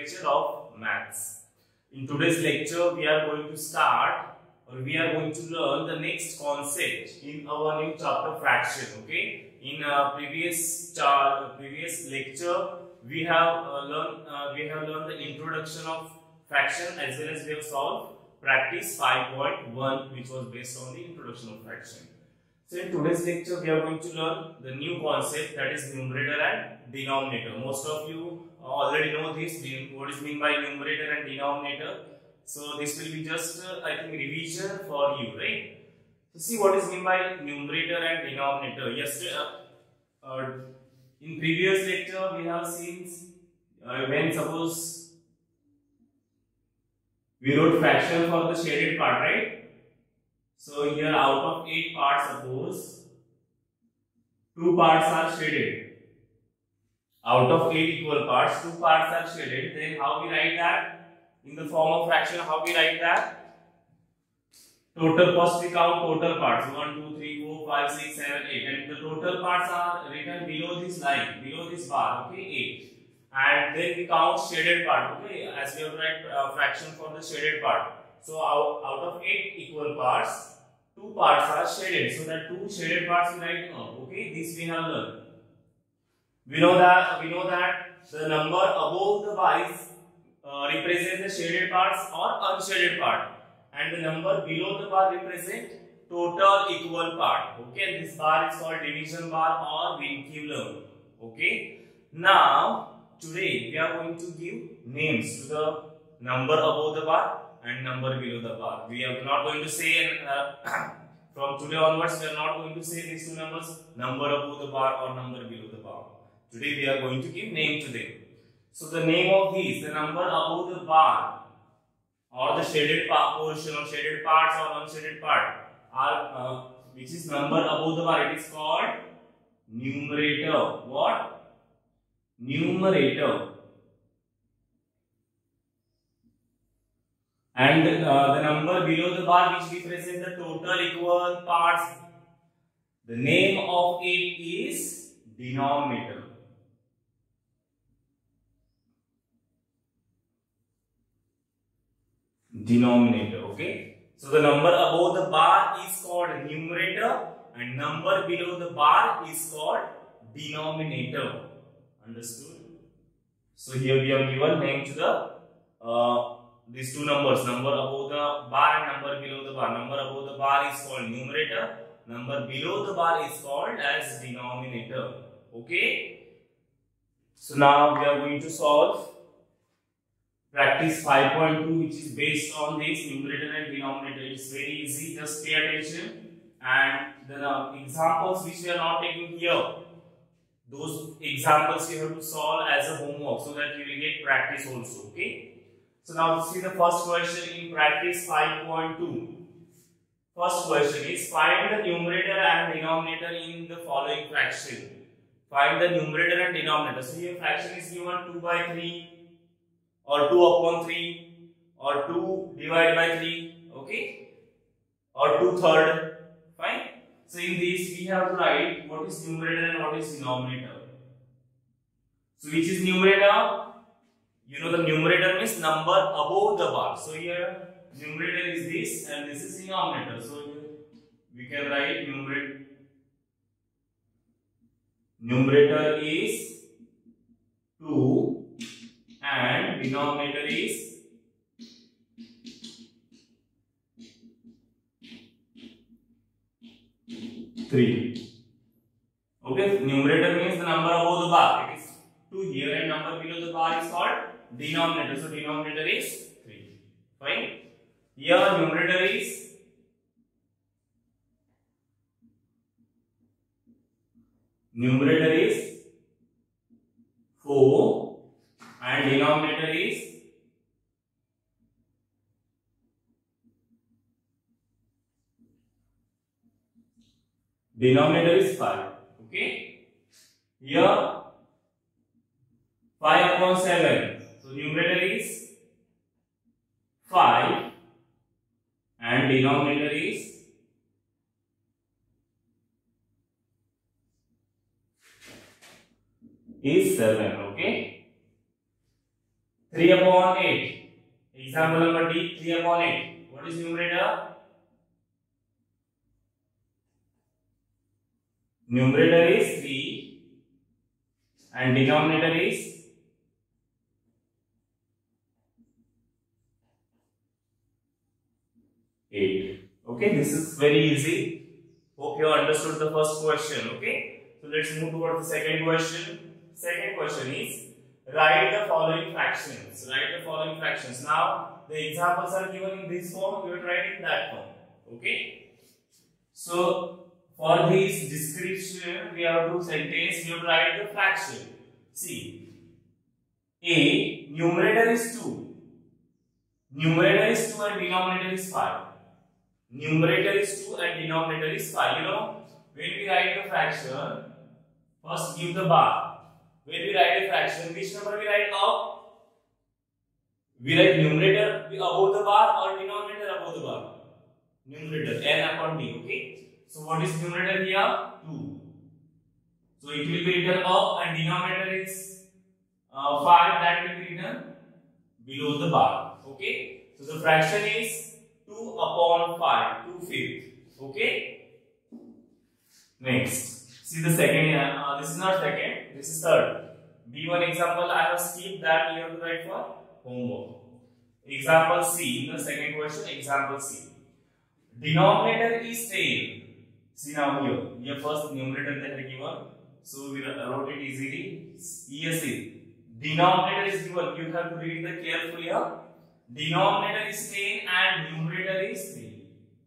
lecture of maths. In today's lecture, we are going to start or we are going to learn the next concept in our new chapter fraction. Okay. In previous lecture, we have learned the introduction of fraction as well as we have solved practice 5.1, which was based on the introduction of fraction. So in today's lecture, we are going to learn the new concept, that is numerator and denominator. Most of you already know this, what is meant by numerator and denominator. So this will be just I think revision for you, right? So see what is meant by numerator and denominator. Yesterday, in previous lecture, we have seen when suppose we wrote fraction for the shaded part, right? So here out of 8 parts, suppose 2 parts are shaded. Out of 8 equal parts, 2 parts are shaded. Then how we write that? In the form of fraction, how we write that? Total, first we count total parts. 1, 2, 3, 4, 5, 6, 7, 8. And the total parts are written below this line, below this bar, okay, 8. And then we count shaded part, okay, as we have write fraction for the shaded part. So out of 8 equal parts, 2 parts are shaded. So that 2 shaded parts we write up. Okay, this we have learned. We know that the number above the bar is represents the shaded parts or unshaded part, and the number below the bar represent total equal part. Okay, and this bar is called division bar or vinculum. Okay, now today we are going to give names to the number above the bar and number below the bar. We are not going to say from today onwards we are not going to say these two numbers, number above the bar or number below the bar. Today we are going to give name to them. So the name of these, the number above the bar or the shaded portion or shaded parts or unshaded part are which is number above the bar, it is called numerator. What? Numerator. And the number below the bar which represents the total equal parts, the name of it is denominator. Denominator, okay. So the number above the bar is called numerator and number below the bar is called denominator. Understood? So here we have given name to the these two numbers, number above the bar and number below the bar. Number above the bar is called numerator, number below the bar is called as denominator. Okay. So now we are going to solve practice 5.2, which is based on this numerator and denominator. It's very easy, just pay attention. And the examples which we are not taking here, those examples you have to solve as a homework so that you will get practice also. Okay. So now see the first question in practice 5.2. First question is find the numerator and denominator in the following fraction. Find the numerator and denominator. So here fraction is given 2 by 3 or 2 upon 3 or 2 divided by 3, okay, or 2/3. Fine. So in this we have to write what is numerator and what is denominator. So which is numerator? You know the numerator means number above the bar. So here numerator is this and this is denominator. So we can write numerator is 2 and denominator is 3. Okay, numerator means the number above the bar. It is 2 here and number below the bar is called denominator. So denominator is 3. Fine. Here numerator is 4 and denominator is 5. Okay. Here 5 upon 7. So numerator is 5 and denominator is 7. Okay. 3 upon 8. Example number D, 3 upon 8. What is numerator? Numerator is 3 and denominator is 8. Okay, this is very easy. Hope you understood the first question. Okay, so let's move towards the second question. Second question is write the following fractions. Write the following fractions. Now the examples are given in this form. You will write in that form. Okay. So for this description, we have to sentence. You write the fraction. See, a numerator is 2. Numerator is 2 and denominator is 5. Numerator is 2 and denominator is 5. You know, when we write the fraction, first give the bar. When we write a fraction, which number we write up? We write numerator above the bar or denominator above the bar? Numerator, n upon d. Okay. So what is numerator here? 2. So it will be written up and denominator is 5. That will be written below the bar. Okay. So the fraction is 2 upon 5, 2/5. Okay. Next. See the second, this is not second, this is third. B1 example, I have skipped that, you have to write for homework. Example C, in the second question, example C. Denominator is 10. See now here first numerator they have given. So we wrote it easily. Yes, denominator is given, you have to read the carefully here. Denominator is 10 and numerator is 3.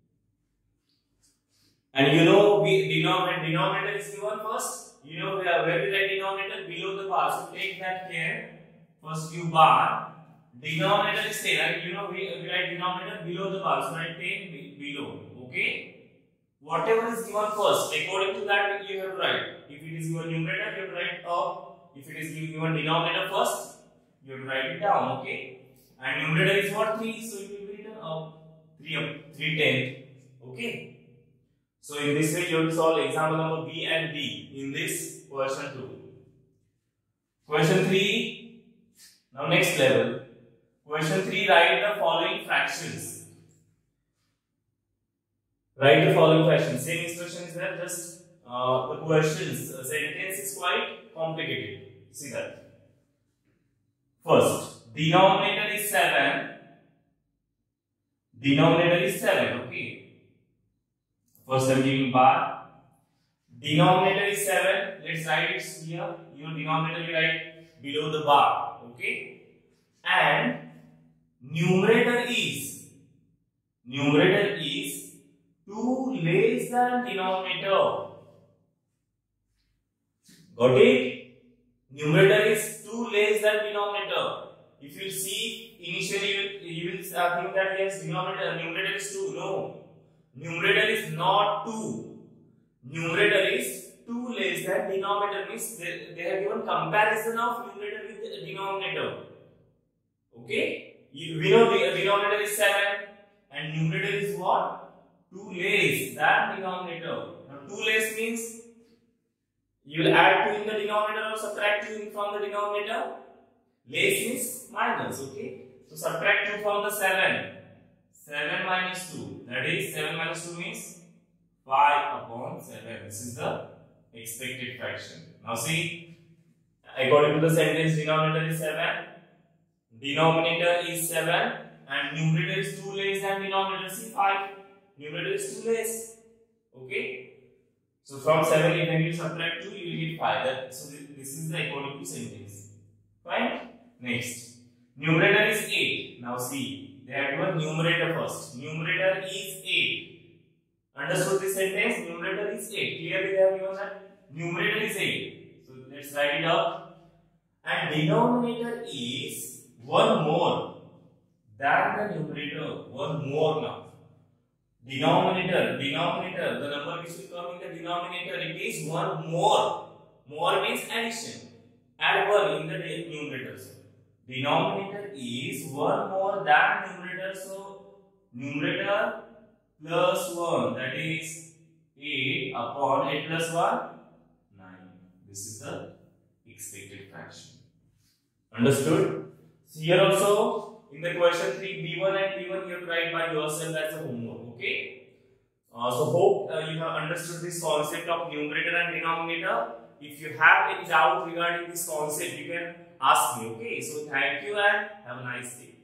And you know, denominator is given first. You know where we write denominator below the bar. So take that care. First give bar. Denominator is 10. And you know we write denominator below the bar. So write 10 below. Okay. Whatever is given first, according to that you have to write. If it is given numerator, you have to write up. If it is given denominator first, you have to write it down. Okay. And numerator is what? 3. So it will be written up. 3/10. Okay. So in this way you have to solve example number B and D in this question 2. Question 3. Now next level. Question 3, write the following fractions. Write the following fractions. Same instruction is there, just the questions, sentence is quite complicated. See that. First, denominator is 7. Denominator is 7, okay. First I am giving bar. Denominator is 7. Let's write it here. Your denominator we write below the bar. Okay. And numerator is 2 less than denominator. Got it? Numerator is 2 less than denominator. If you see initially you will think that yes, numerator is 2. No. Numerator is not 2. Numerator is 2 less than denominator, means they have given comparison of numerator with denominator. Okay? We know the denominator is 7 and numerator is what? 2 less than denominator. Now 2 less means you will add 2 in the denominator or subtract 2 from the denominator. Less means minus. Okay? So subtract 2 from the 7. 7 minus 2, that is 7 minus 2 means 5 upon 7. This is the expected fraction. Now see, according to the sentence, denominator is 7, denominator is 7 and numerator is 2 less than denominator. See 5, numerator is 2 less. Okay. So from 7 when you subtract 2 you will get 5. So this is the according to sentence. Fine. Next, numerator is 8. Now see, they have given numerator first. Numerator is 8. Understood this sentence? Numerator is 8. Clearly they have given that numerator is 8. So let's write it up. And denominator is 1 more than the numerator. 1 more now. Denominator, the number which will come in the denominator, it is 1 more. More means addition. Add 1 in the numerator. Denominator is 1 more than numerator, so numerator plus 1, that is 8 upon 8 plus 1, 9. This is the expected fraction. Understood? Here also in the question 3, B1 and P1 you have to write by yourself as a homework. Okay. So hope you have understood this concept of numerator and denominator. If you have any doubt regarding this concept, you can ask me. Okay. So thank you and have a nice day.